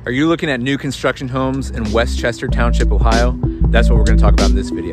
Are you looking at new construction homes in Westchester Township, Ohio? That's what we're going to talk about in this video.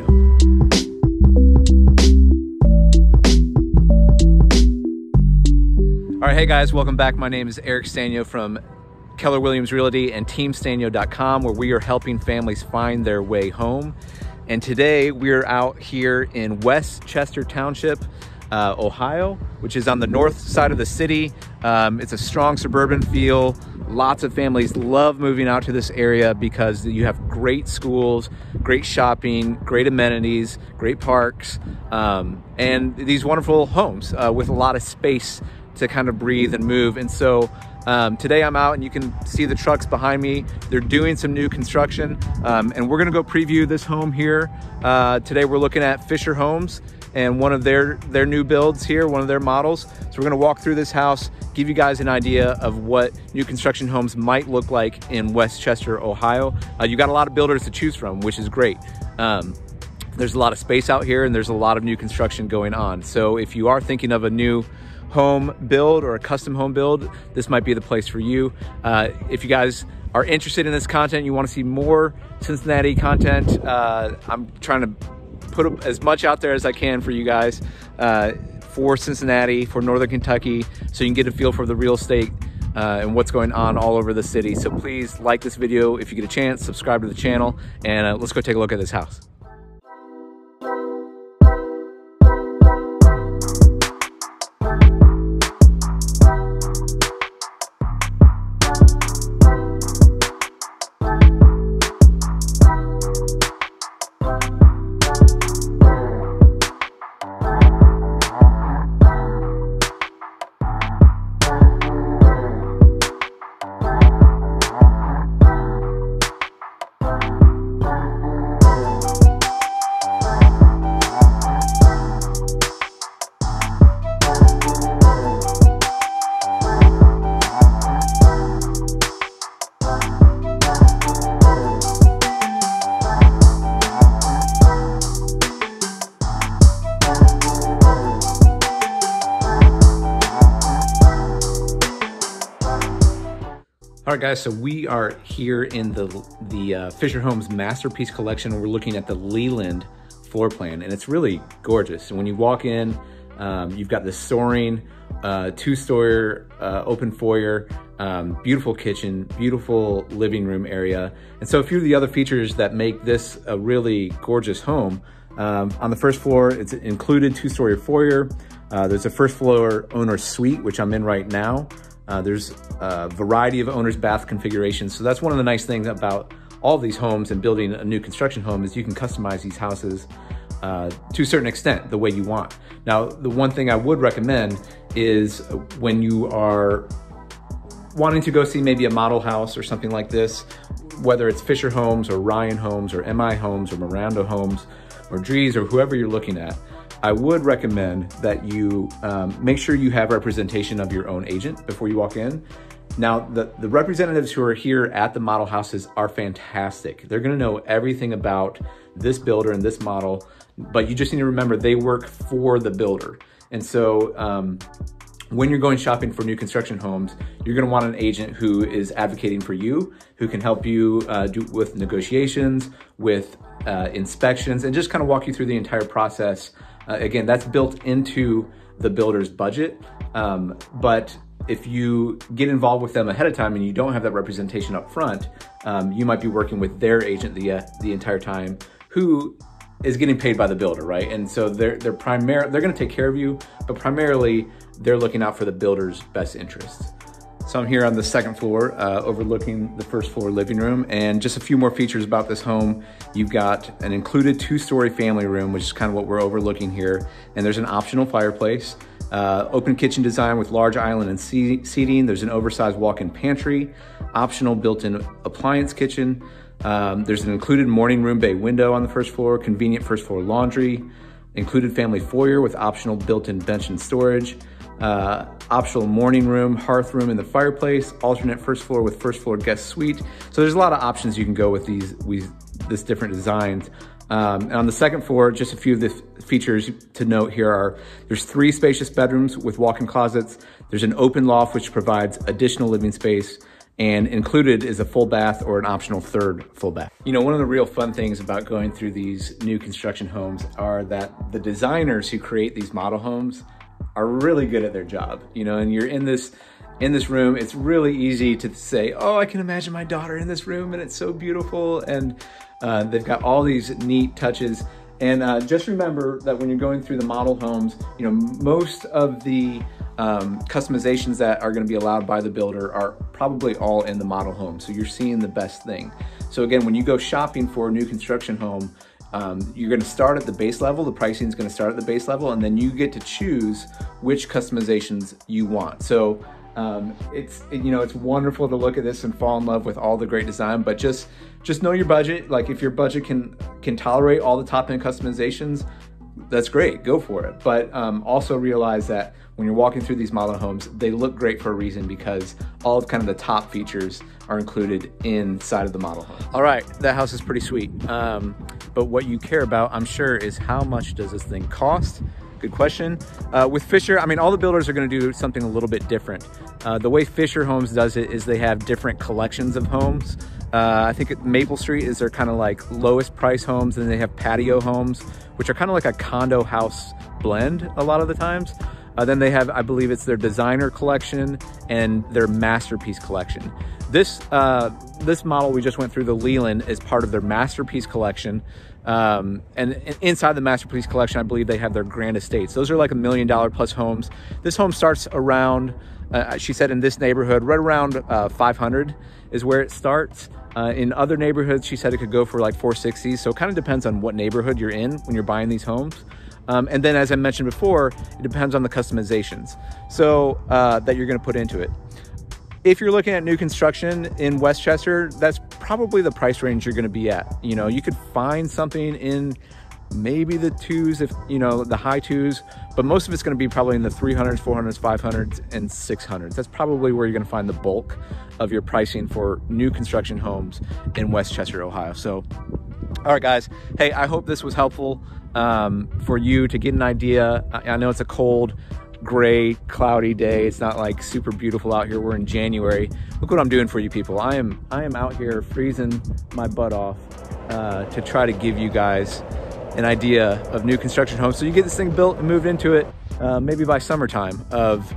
All right, hey guys, welcome back. My name is Eric Stanio from Keller Williams Realty and TeamStanio.com, where we are helping families find their way home. And today we're out here in Westchester Township, Ohio, which is on the north side of the city. It's a strong suburban feel. Lots of families love moving out to this area because you have great schools, great shopping, great amenities, great parks, and these wonderful homes with a lot of space to kind of breathe and move. And so today I'm out and you can see the trucks behind me. They're doing some new construction, and we're gonna go preview this home here. Today we're looking at Fisher Homes and one of their new builds here, one of their models. So we're gonna walk through this house, give you guys an idea of what new construction homes might look like in Westchester, Ohio. You got a lot of builders to choose from, which is great. There's a lot of space out here and there's a lot of new construction going on. So if you are thinking of a new home build or a custom home build, this might be the place for you. If you guys are interested in this content, you want to see more Cincinnati content, I'm trying to put as much out there as I can for you guys for Cincinnati, for Northern Kentucky, so you can get a feel for the real estate and what's going on all over the city. So please like this video if you get a chance, subscribe to the channel, and let's go take a look at this house. All right, guys, so we are here in the Fisher Homes Masterpiece Collection, and we're looking at the Leland floor plan, and it's really gorgeous. And when you walk in, you've got this soaring two-story open foyer, beautiful kitchen, beautiful living room area. And so a few of the other features that make this a really gorgeous home, on the first floor, it's an included two-story foyer. There's a first floor owner's suite, which I'm in right now. There's a variety of owner's bath configurations. So that's one of the nice things about all of these homes and building a new construction home is you can customize these houses to a certain extent the way you want. Now, the one thing I would recommend is when you are wanting to go see maybe a model house or something like this, whether it's Fisher Homes or Ryan Homes or MI Homes or Miranda Homes or Dries or whoever you're looking at, I would recommend that you make sure you have representation of your own agent before you walk in. Now, the representatives who are here at the model houses are fantastic. They're gonna know everything about this builder and this model, but you just need to remember they work for the builder. And so when you're going shopping for new construction homes, you're gonna want an agent who is advocating for you, who can help you with negotiations, with inspections, and just kind of walk you through the entire process. Again, that's built into the builder's budget, but if you get involved with them ahead of time and you don't have that representation up front, you might be working with their agent the entire time, who is getting paid by the builder, right? And so they're gonna take care of you, but primarily they're looking out for the builder's best interests. So I'm here on the second floor, overlooking the first floor living room, and just a few more features about this home. You've got an included two-story family room, which is kind of what we're overlooking here, and there's an optional fireplace, open kitchen design with large island and seating. There's an oversized walk-in pantry, optional built-in appliance kitchen. There's an included morning room bay window on the first floor, convenient first floor laundry, included family foyer with optional built-in bench and storage, optional morning room, hearth room in the fireplace, alternate first floor with first floor guest suite. So there's a lot of options you can go with this different designs. And on the second floor, just a few of the features to note here are, there's 3 spacious bedrooms with walk-in closets. There's an open loft, which provides additional living space. and included is a full bath or an optional third full bath. You know, one of the real fun things about going through these new construction homes are that the designers who create these model homes are really good at their job, you know, and you're in this room, it's really easy to say, oh, I can imagine my daughter in this room and it's so beautiful. And they've got all these neat touches. And just remember that when you're going through the model homes, you know, most of the customizations that are going to be allowed by the builder are probably all in the model home. So you're seeing the best thing. So again, when you go shopping for a new construction home, you're going to start at the base level. The pricing is going to start at the base level, and then you get to choose which customizations you want. So it's wonderful to look at this and fall in love with all the great design, but just know your budget. Like if your budget can tolerate all the top end customizations, that's great, go for it. But also realize that when you're walking through these model homes, they look great for a reason, because all of kind of the top features are included inside of the model home. All right, that house is pretty sweet. But what you care about, I'm sure, is how much does this thing cost? Good question. With Fisher, I mean, all the builders are going to do something a little bit different. The way Fisher Homes does it is they have different collections of homes. I think at Maple Street is their kind of like lowest price homes, and they have patio homes, which are kind of like a condo house blend a lot of the times. Then they have, I believe it's their designer collection and their masterpiece collection. This model we just went through, the Leland, is part of their masterpiece collection. And inside the masterpiece collection, I believe they have their grand estates. Those are like $1 million plus homes. This home starts around, she said in this neighborhood, right around 500 is where it starts. In other neighborhoods, she said it could go for like 460. So it kind of depends on what neighborhood you're in when you're buying these homes. And then, as I mentioned before, it depends on the customizations so that you're going to put into it. If you're looking at new construction in Westchester, that's probably the price range you're going to be at. You know, you could find something in maybe the twos, if you know, the high twos, but most of it's going to be probably in the 300s, 400s, 500s, and 600s. That's probably where you're going to find the bulk of your pricing for new construction homes in Westchester, Ohio. So, all right, guys. Hey, I hope this was helpful for you to get an idea. I know it's a cold, gray, cloudy day. It's not like super beautiful out here. We're in January. Look what I'm doing for you people. I am out here freezing my butt off to try to give you guys an idea of new construction homes, so you get this thing built and moved into it maybe by summertime of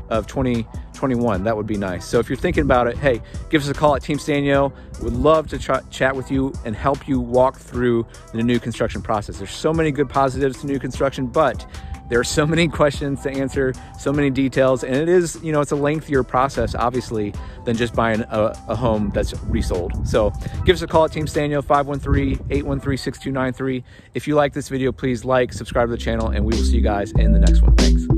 2021. That would be nice. So if you're thinking about it, hey, give us a call at Team Stanyo. We'd love to chat with you and help you walk through the new construction process. There's so many good positives to new construction, but there are so many questions to answer, so many details, and it is, you know, it's a lengthier process, obviously, than just buying a home that's resold. So give us a call at Team Stanyo, 513-813-6293. If you like this video, please like, subscribe to the channel, and we will see you guys in the next one. Thanks.